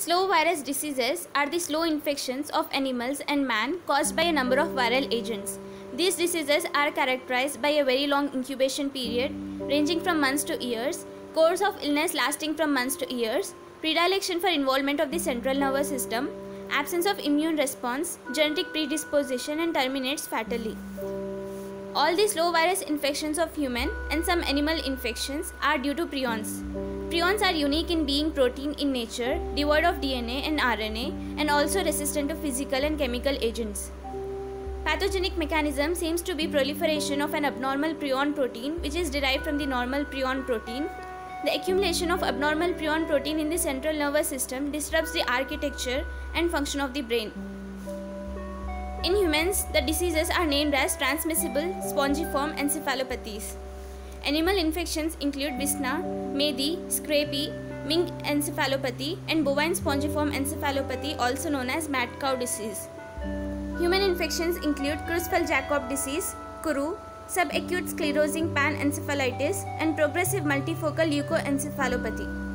Slow virus diseases are the slow infections of animals and man caused by a number of viral agents. These diseases are characterized by a very long incubation period ranging from months to years, course of illness lasting from months to years, predilection for involvement of the central nervous system, absence of immune response, genetic predisposition, and terminates fatally. All the slow virus infections of human and some animal infections are due to prions. Prions are unique in being protein in nature, devoid of DNA and RNA, and also resistant to physical and chemical agents. Pathogenic mechanism seems to be proliferation of an abnormal prion protein which is derived from the normal prion protein. The accumulation of abnormal prion protein in the central nervous system disrupts the architecture and function of the brain. In humans, the diseases are named as transmissible spongiform encephalopathies. Animal infections include Visna, Medi, Scrapie, mink encephalopathy, and bovine spongiform encephalopathy, also known as mad cow disease. Human infections include Creutzfeldt-Jakob disease, Kuru, subacute sclerosing panencephalitis, and progressive multifocal leukoencephalopathy.